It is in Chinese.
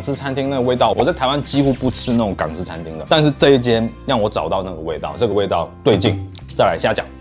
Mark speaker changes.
Speaker 1: 式餐厅那个味道，我在台湾几乎不吃那种港式餐厅的，但是这一间让我找到那个味道，这个味道对劲。再来虾饺。